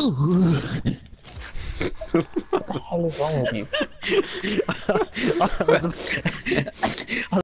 What the hell is wrong with you? I was